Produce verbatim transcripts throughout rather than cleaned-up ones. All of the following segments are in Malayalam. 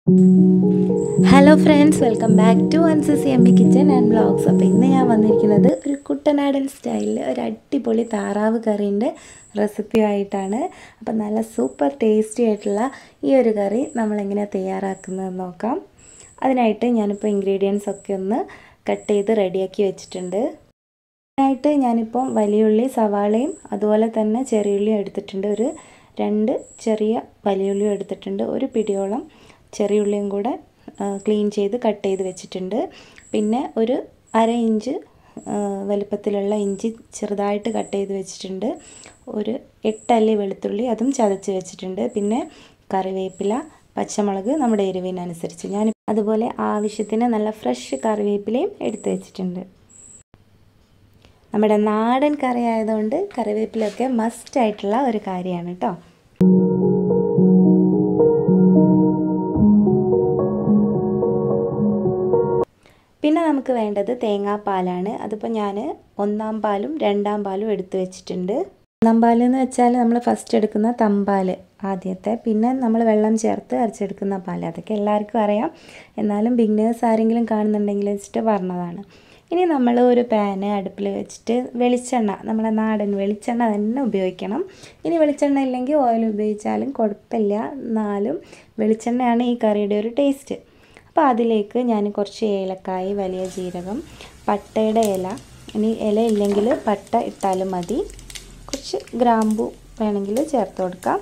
Hello friends, welcome back to അൻസസ് എമ്മി കിച്ചൻ ആൻഡ് വ്ളോഗ്സ്. അപ്പോൾ ഇന്ന് ഞാൻ വന്നിരിക്കുന്നത് ഒരു കുട്ടനാടൻ സ്റ്റൈലിൽ ഒരു അടിപൊളി താറാവ് കറീൻ്റെ റെസിപ്പിയായിട്ടാണ്. അപ്പോൾ നല്ല സൂപ്പർ ടേസ്റ്റി ആയിട്ടുള്ള ഈ ഒരു കറി നമ്മളെങ്ങനെയാണ് തയ്യാറാക്കുന്നതെന്ന് നോക്കാം. അതിനായിട്ട് ഞാനിപ്പോൾ ഇൻഗ്രീഡിയൻസ് ഒക്കെ ഒന്ന് കട്ട് ചെയ്ത് റെഡിയാക്കി വെച്ചിട്ടുണ്ട്. അതിനായിട്ട് ഞാനിപ്പം വലിയുള്ളി, സവാളയും അതുപോലെ തന്നെ ചെറിയുള്ളിയും എടുത്തിട്ടുണ്ട്. ഒരു രണ്ട് ചെറിയ വലിയുള്ളിയും എടുത്തിട്ടുണ്ട്. ഒരു പിടിയോളം ചെറിയുള്ളിയും കൂടെ ക്ലീൻ ചെയ്ത് കട്ട് ചെയ്ത് വെച്ചിട്ടുണ്ട്. പിന്നെ ഒരു അര ഇഞ്ച് വലുപ്പത്തിലുള്ള ഇഞ്ചി ചെറുതായിട്ട് കട്ട് ചെയ്ത് വെച്ചിട്ടുണ്ട്. ഒരു എട്ടല്ലി വെളുത്തുള്ളി അതും ചതച്ച് വെച്ചിട്ടുണ്ട്. പിന്നെ കറിവേപ്പില, പച്ചമുളക് നമ്മുടെ എരിവിനനുസരിച്ച് ഞാൻ അതുപോലെ ആവശ്യത്തിന് നല്ല ഫ്രഷ് കറിവേപ്പിലയും എടുത്ത് വെച്ചിട്ടുണ്ട്. നമ്മുടെ നാടൻ കറി ആയതുകൊണ്ട് കറിവേപ്പിലൊക്കെ മസ്റ്റ് ആയിട്ടുള്ള ഒരു കാര്യമാണ് കേട്ടോ. പിന്നെ നമുക്ക് വേണ്ടത് തേങ്ങാപ്പാലാണ്. അതിപ്പോൾ ഞാൻ ഒന്നാം പാലും രണ്ടാം പാലും എടുത്തു വെച്ചിട്ടുണ്ട്. ഒന്നാം പാലെന്ന് വെച്ചാൽ നമ്മൾ ഫസ്റ്റ് എടുക്കുന്ന തമ്പാൽ ആദ്യത്തെ, പിന്നെ നമ്മൾ വെള്ളം ചേർത്ത് അരച്ചെടുക്കുന്ന പാൽ. അതൊക്കെ എല്ലാവർക്കും അറിയാം, എന്നാലും ബിഗിനേഴ്സ് ആരെങ്കിലും കാണുന്നുണ്ടെങ്കിൽ വെച്ചിട്ട് പറഞ്ഞതാണ്. ഇനി നമ്മൾ ഒരു പാന് അടുപ്പിൽ വെച്ചിട്ട് വെളിച്ചെണ്ണ, നമ്മളെ നാടൻ വെളിച്ചെണ്ണ തന്നെ ഉപയോഗിക്കണം. ഇനി വെളിച്ചെണ്ണ ഇല്ലെങ്കിൽ ഓയിൽ ഉപയോഗിച്ചാലും കുഴപ്പമില്ല, എന്നാലും വെളിച്ചെണ്ണയാണ് ഈ കറിയുടെ ഒരു ടേസ്റ്റ്. അപ്പോൾ അതിലേക്ക് ഞാൻ കുറച്ച് ഏലക്കായ്, വലിയ ജീരകം, പട്ടയുടെ ഇല, ഇനി ഇല ഇല്ലെങ്കിൽ പട്ട ഇട്ടാലും മതി, കുറച്ച് ഗ്രാമ്പു വേണമെങ്കിൽ ചേർത്ത് കൊടുക്കാം.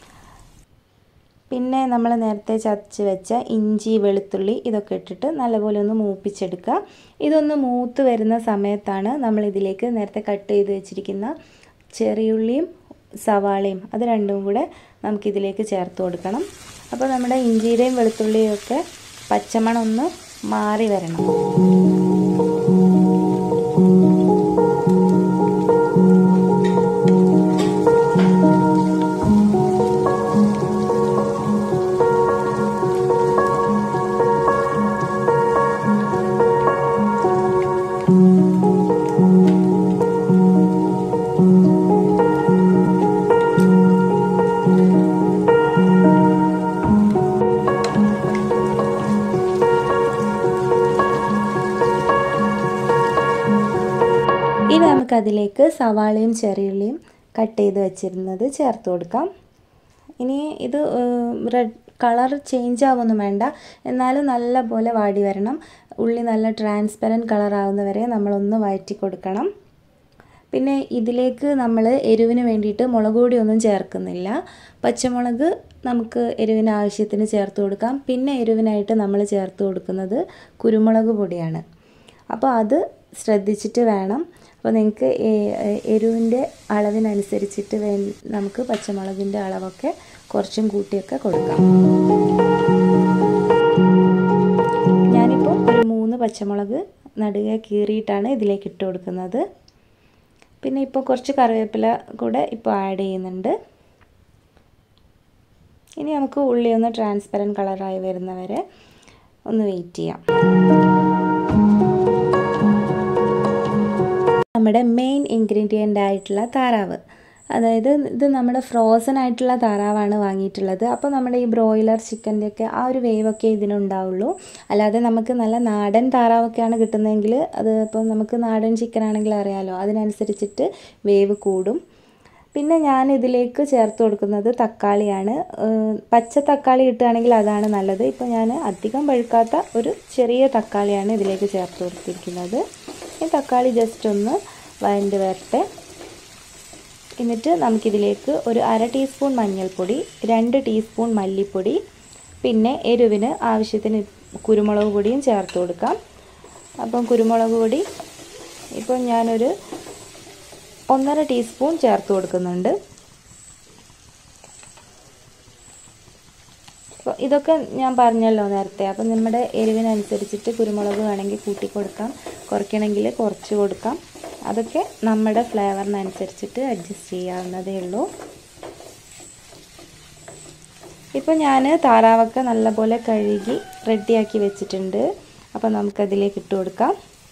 പിന്നെ നമ്മൾ നേരത്തെ ചതച്ച് വെച്ച ഇഞ്ചി, വെളുത്തുള്ളി ഇതൊക്കെ ഇട്ടിട്ട് നല്ലപോലെ ഒന്ന് മൂപ്പിച്ചെടുക്കുക. ഇതൊന്ന് മൂത്ത് വരുന്ന സമയത്താണ് നമ്മൾ ഇതിലേക്ക് നേരത്തെ കട്ട് ചെയ്ത് വെച്ചിരിക്കുന്ന ചെറിയുള്ളിയും സവാളയും അത് രണ്ടും കൂടെ നമുക്കിതിലേക്ക് ചേർത്ത് കൊടുക്കണം. അപ്പോൾ നമ്മുടെ ഇഞ്ചിയുടെയും വെളുത്തുള്ളിയും ഒക്കെ പച്ചമണം ഒന്ന് മാറി വരണം. ഇനി നമുക്കതിലേക്ക് സവാളയും ചെറിയുള്ളിയും കട്ട് ചെയ്ത് വെച്ചിരുന്നത് ചേർത്ത് കൊടുക്കാം. ഇനി ഇത് റെഡ് കളർ ചേഞ്ച് ആവുമൊന്നും വേണ്ട, എന്നാലും നല്ല പോലെ വാടി വരണം. ഉള്ളി നല്ല ട്രാൻസ്പെറൻറ്റ് കളറാവുന്ന വരെ നമ്മളൊന്ന് വഴറ്റി കൊടുക്കണം. പിന്നെ ഇതിലേക്ക് നമ്മൾ എരിവിന് വേണ്ടിയിട്ട് മുളക് പൊടിയൊന്നും ചേർക്കുന്നില്ല. പച്ചമുളക് നമുക്ക് എരിവിന് ആവശ്യത്തിന് ചേർത്ത് കൊടുക്കാം. പിന്നെ എരിവിനായിട്ട് നമ്മൾ ചേർത്ത് കൊടുക്കുന്നത് കുരുമുളക് പൊടിയാണ്. അപ്പോൾ അത് ശ്രദ്ധിച്ചിട്ട് വേണം. അപ്പോൾ നിങ്ങൾക്ക് എരിവിൻ്റെ അളവിനനുസരിച്ചിട്ട് വേ നമുക്ക് പച്ചമുളകിൻ്റെ അളവൊക്കെ കുറച്ചും കൂട്ടിയൊക്കെ കൊടുക്കാം. ഞാനിപ്പോൾ ഒരു മൂന്ന് പച്ചമുളക് നടുകെ കീറിയിട്ടാണ് ഇതിലേക്ക് ഇട്ട് കൊടുക്കുന്നത്. പിന്നെ ഇപ്പോൾ കുറച്ച് കറിവേപ്പില കൂടെ ഇപ്പോൾ ആഡ് ചെയ്യുന്നുണ്ട്. ഇനി നമുക്ക് ഉള്ളി ഒന്ന് ട്രാൻസ്പെറൻറ്റ് കളറായി വരുന്നവരെ ഒന്ന് വെയിറ്റ് ചെയ്യാം. നമ്മുടെ മെയിൻ ഇൻഗ്രീഡിയൻ്റ് ആയിട്ടുള്ള താറാവ്, അതായത് ഇത് നമ്മുടെ ഫ്രോസൺ ആയിട്ടുള്ള താറാവാണ് വാങ്ങിയിട്ടുള്ളത്. അപ്പോൾ നമ്മുടെ ഈ ബ്രോയിലർ ചിക്കൻ്റെയൊക്കെ ആ ഒരു വേവൊക്കെ ഇതിനുണ്ടാവുള്ളൂ. അല്ലാതെ നമുക്ക് നല്ല നാടൻ താറാവൊക്കെയാണ് കിട്ടുന്നതെങ്കിൽ അത് ഇപ്പോൾ നമുക്ക് നാടൻ ചിക്കൻ ആണെങ്കിൽ അറിയാമല്ലോ, അതിനനുസരിച്ചിട്ട് വേവ് കൂടും. പിന്നെ ഞാൻ ഇതിലേക്ക് ചേർത്ത് കൊടുക്കുന്നത് തക്കാളിയാണ്. പച്ച തക്കാളി ഇട്ടുകയാണെങ്കിൽ അതാണ് നല്ലത്. ഇപ്പോൾ ഞാൻ അധികം പഴുക്കാത്ത ഒരു ചെറിയ തക്കാളിയാണ് ഇതിലേക്ക് ചേർത്ത് കൊടുത്തിരിക്കുന്നത്. ഈ തക്കാളി ജസ്റ്റ് ഒന്ന് വഴണ്ട് വരട്ടെ. എന്നിട്ട് നമുക്കിതിലേക്ക് ഒരു അര ടീസ്പൂൺ മഞ്ഞൾപ്പൊടി, രണ്ട് ടീസ്പൂൺ മല്ലിപ്പൊടി, പിന്നെ എരിവിന് ആവശ്യത്തിന് കുരുമുളക് പൊടിയും ചേർത്ത് കൊടുക്കാം. അപ്പം കുരുമുളക് പൊടി ഇപ്പം ഞാനൊരു ഒന്നര ടീസ്പൂൺ ചേർത്ത് കൊടുക്കുന്നുണ്ട്. അപ്പോൾ ഇതൊക്കെ ഞാൻ പറഞ്ഞല്ലോ നേരത്തെ. അപ്പം നമ്മുടെ എരിവിനനുസരിച്ചിട്ട് കുരുമുളക് വേണമെങ്കിൽ കൂട്ടി കൊടുക്കാം, കുറയ്ക്കണമെങ്കിൽ കുറച്ച് കൊടുക്കാം. അതൊക്കെ നമ്മുടെ ഫ്ലേവറിനനുസരിച്ചിട്ട് അഡ്ജസ്റ്റ് ചെയ്യാവുന്നതേ ഉള്ളൂ. ഇപ്പോൾ ഞാൻ താറാവൊക്കെ നല്ലപോലെ കഴുകി റെഡിയാക്കി വെച്ചിട്ടുണ്ട്. അപ്പോൾ നമുക്കതിലേക്ക് ഇട്ട് കൊടുക്കാം.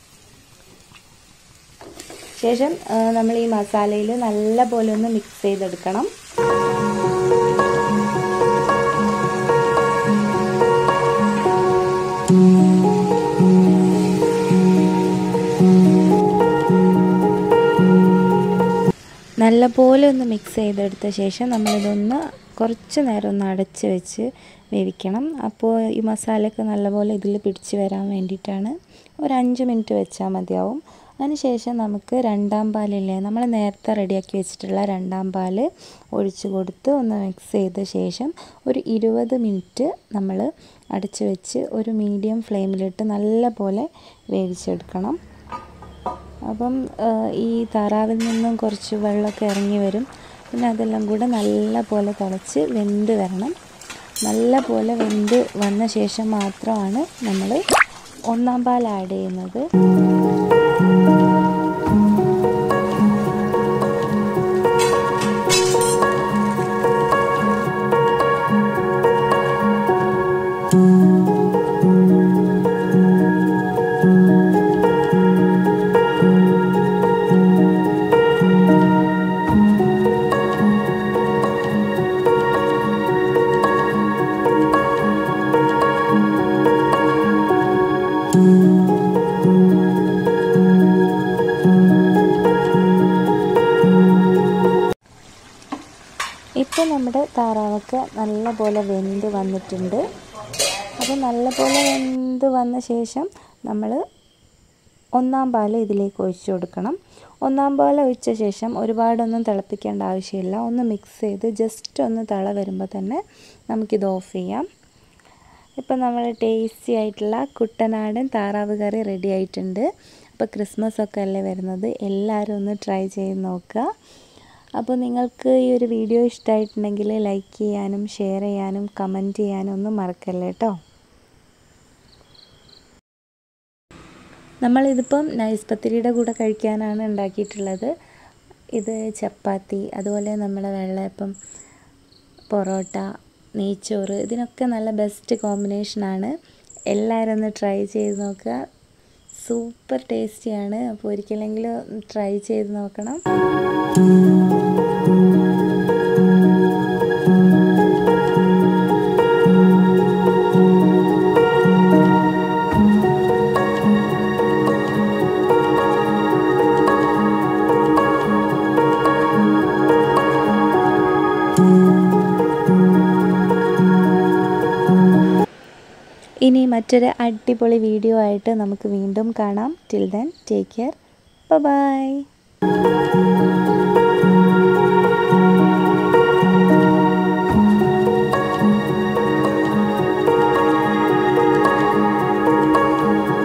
ശേഷം നമ്മൾ ഈ മസാലയിൽ നല്ല പോലെ ഒന്ന് മിക്സ് ചെയ്തെടുക്കണം. നല്ലപോലെ ഒന്ന് മിക്സ് ചെയ്തെടുത്ത ശേഷം നമ്മളിതൊന്ന് കുറച്ച് നേരം ഒന്ന് അടച്ച് വെച്ച് വേവിക്കണം. അപ്പോൾ ഈ മസാലയൊക്കെ നല്ലപോലെ ഇതിൽ പിടിച്ച് വരാൻ വേണ്ടിയിട്ടാണ്. ഒരു അഞ്ച് മിനിറ്റ് വെച്ചാൽ മതിയാവും. അതിനുശേഷം നമുക്ക് രണ്ടാം പാലില്ലേ, നമ്മൾ നേരത്തെ റെഡിയാക്കി വെച്ചിട്ടുള്ള രണ്ടാം പാൽ ഒഴിച്ച് കൊടുത്ത് ഒന്ന് മിക്സ് ചെയ്ത ശേഷം ഒരു ഇരുപത് മിനിറ്റ് നമ്മൾ അടച്ച് വെച്ച് ഒരു മീഡിയം ഫ്ലെയിമിലിട്ട് നല്ലപോലെ വേവിച്ചെടുക്കണം. അപ്പം ഈ താറാവിൽ നിന്നും കുറച്ച് വെള്ളമൊക്കെ ഇറങ്ങി വരും. പിന്നെ അതെല്ലാം കൂടെ നല്ല പോലെ തിളച്ച് വെന്ത് വരണം. നല്ല പോലെ വെന്ത് വന്ന ശേഷം മാത്രമാണ് നമ്മൾ ഒന്നാം പാൽ ആഡ് ചെയ്യുന്നത്. ഇപ്പോൾ നമ്മുടെ താറാവൊക്കെ നല്ലപോലെ വെന്ത് വന്നിട്ടുണ്ട്. അപ്പോൾ നല്ലപോലെ വെന്ത് വന്ന ശേഷം നമ്മൾ ഒന്നാം പാൽ ഇതിലേക്ക് ഒഴിച്ചു കൊടുക്കണം. ഒന്നാം പാൽ ഒഴിച്ച ശേഷം ഒരുപാടൊന്നും തിളപ്പിക്കേണ്ട ആവശ്യമില്ല. ഒന്ന് മിക്സ് ചെയ്ത് ജസ്റ്റ് ഒന്ന് തിള വരുമ്പോൾ തന്നെ നമുക്കിത് ഓഫ് ചെയ്യാം. ഇപ്പം നമ്മൾ ടേസ്റ്റി ആയിട്ടുള്ള കുട്ടനാടൻ താറാവ് കറി റെഡി ആയിട്ടുണ്ട്. അപ്പോൾ ക്രിസ്മസ് ഒക്കെ അല്ലേ വരുന്നത്, എല്ലാവരും ഒന്ന് ട്രൈ ചെയ്ത് നോക്കുക. അപ്പോൾ നിങ്ങൾക്ക് ഈ ഒരു വീഡിയോ ഇഷ്ടമായിട്ടുണ്ടെങ്കിൽ ലൈക്ക് ചെയ്യാനും ഷെയർ ചെയ്യാനും കമൻറ്റ് ചെയ്യാനും ഒന്നും മറക്കല്ലേ കേട്ടോ. നമ്മളിതിപ്പം നൈസ് പത്തിരിയുടെ കൂടെ കഴിക്കാനാണ് ഉണ്ടാക്കിയിട്ടുള്ളത്. ഇത് ചപ്പാത്തി, അതുപോലെ നമ്മുടെ വെള്ളയപ്പം, പൊറോട്ട, നെയ്ച്ചോറ്, ഇതിനൊക്കെ നല്ല ബെസ്റ്റ് കോമ്പിനേഷനാണ്. എല്ലാവരും ഒന്ന് ട്രൈ ചെയ്ത് നോക്കുക. സൂപ്പർ ടേസ്റ്റിയാണ്. അപ്പോൾ ഒരിക്കലെങ്കിലും ട്രൈ ചെയ്ത് നോക്കണം. ഇനി മറ്റൊരു അടിപൊളി വീഡിയോ ആയിട്ട് നമുക്ക് വീണ്ടും കാണാം. Till then take care. By.